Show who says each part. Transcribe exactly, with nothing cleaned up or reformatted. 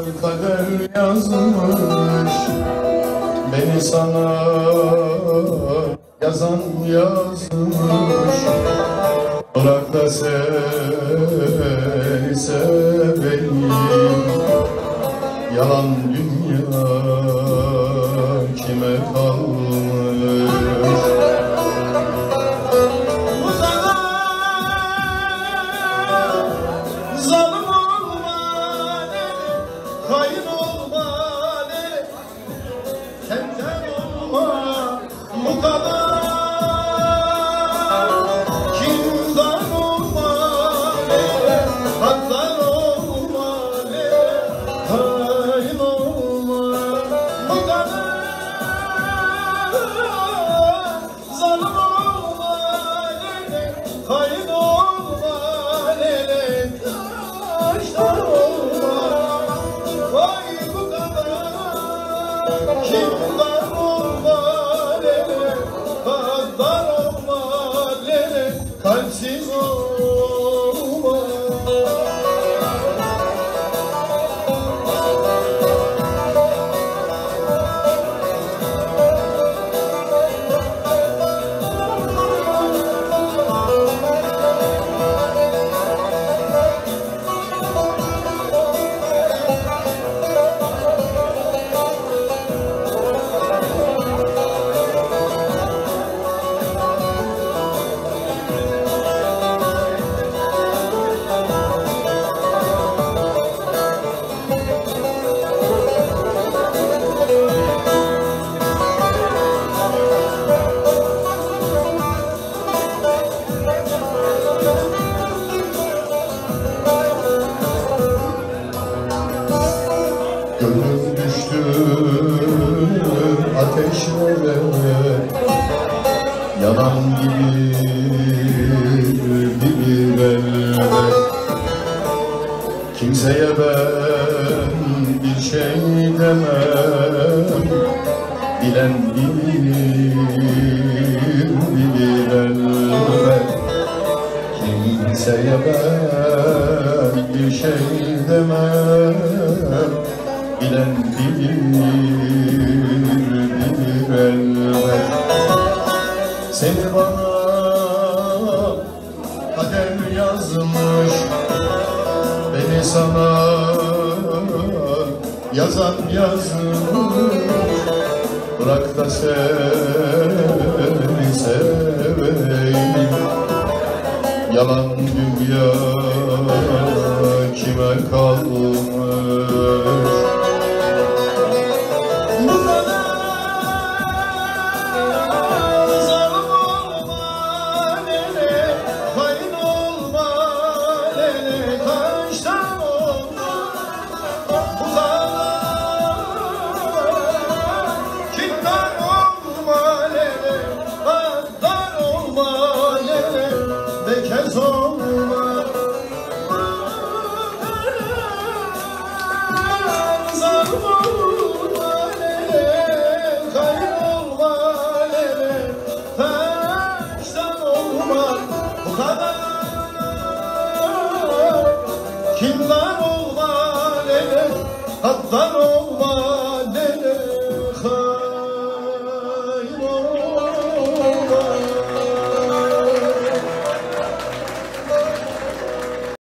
Speaker 1: kader yazmış, beni sana yazan yazmış. Bırak da seni seveyim, yalan dünya kime kalmış?
Speaker 2: Zalim olma deli, hain olma deli, senden olma bu kadar. Kimden olma deli, haddan olma deli, hain olma bu kadar. Zalim olma deli, hain olma deli, taştan olma, vay bu kadar. Kimden olma deli, haddan olma deli, kalpsiz olma.
Speaker 1: Gönlüm düştü ateşlere, yanan gibi bir elbet. Kimseye ben bir şey demem, bilen bilir, bilir elbet. Kimseye ben bir şey demem, bilen bilir, bilir elbet. Seni bana kader yazmış, beni sana yazan yazmış. Bırak da seni seveyim, yalan dünya kime kalmış?
Speaker 2: Bekez olma, zalim olma lele, kayın olma lele, taştan olma bu kadar. Kimden olma lele, haddan olma.